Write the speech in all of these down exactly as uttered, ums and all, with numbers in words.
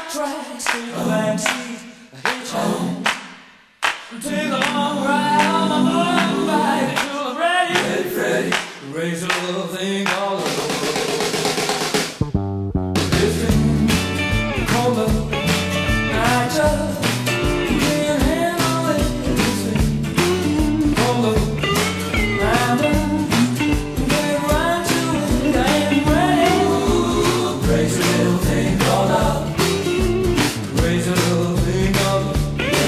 tracks to the backseat, hitchhike. Take a long ride on my motorbike till I'm ready, ready, ready. Raise a little thing all over. This thing called love, I just can't handle it. This thing called love, I'm done. Get right to it, I ain't ready. Raise a little thing called love. Raise a little thing called love.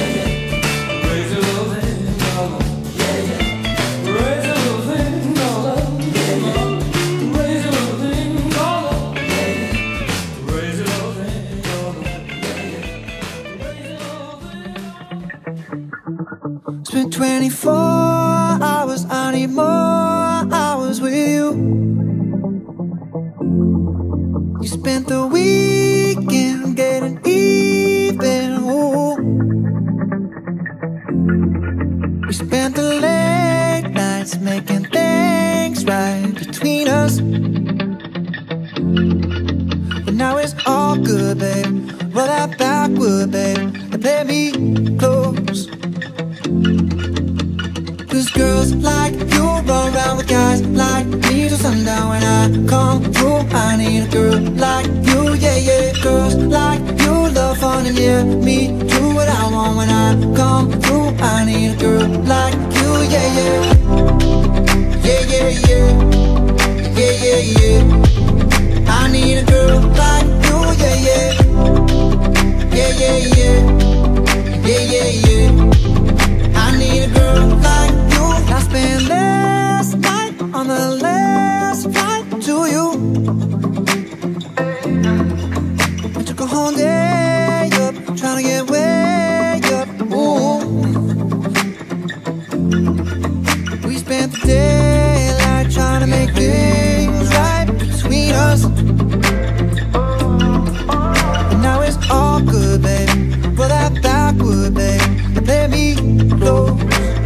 Spent twenty-four hours, I need more hours with you. You spent the weekend getting even, ooh. We spent the late nights making things right between us. But now it's all good, babe. Roll that backward, babe, and play me close. Cause girls like you run around with guys like me till sundown. When I come through, I need a girl like you, yeah, yeah. Girls like you love fun and yeah, me do what I want. When I come through, I need a girl like you, yeah, yeah. Yeah, yeah, yeah. Yeah, yeah, yeah. I need a girl like you, yeah, yeah. Yeah, yeah, yeah. Yeah, yeah, yeah. I need a girl like you. I spent last night on the last flight to you. I took a whole day up, trying to get way up, ooh. We spent the daylight trying to make things right between us. But now it's all good, babe. Roll that backward, babe, and play me close.